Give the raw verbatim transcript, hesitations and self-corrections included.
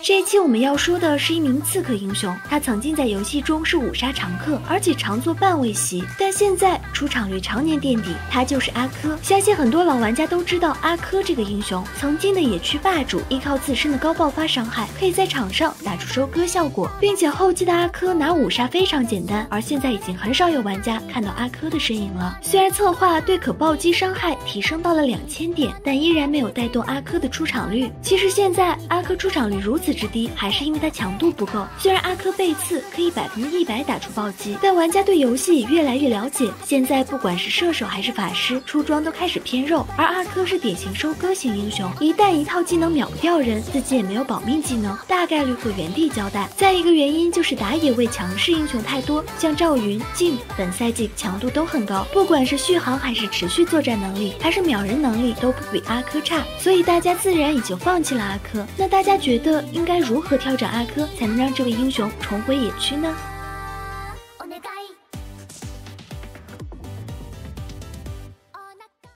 这一期我们要说的是一名刺客英雄，他曾经在游戏中是五杀常客，而且常做半位席，但现在出场率常年垫底，他就是阿珂。相信很多老玩家都知道阿珂这个英雄，曾经的野区霸主，依靠自身的高爆发伤害，可以在场上打出收割效果，并且后期的阿珂拿五杀非常简单，而现在已经很少有玩家看到阿珂的身影了。虽然策划对可暴击伤害提升到了两千点，但依然没有带动阿珂的出场率。其实现在阿珂出场率如此之低，还是因为他强度不够。虽然阿珂被刺可以百分之一百打出暴击，但玩家对游戏也越来越了解，现在不管是射手还是法师，出装都开始偏肉，而阿珂是典型收割型英雄，一旦一套技能秒掉人，自己也没有保命技能，大概率会原地交代。再一个原因就是打野位强势英雄太多，像赵云、镜本赛季强度都很高，不管是续航还是持续作战能力，还是秒人能力都不比阿珂差，所以大家自然也就放弃了阿珂。那大家觉得应该如何调整阿珂才能让这位英雄重回野区呢？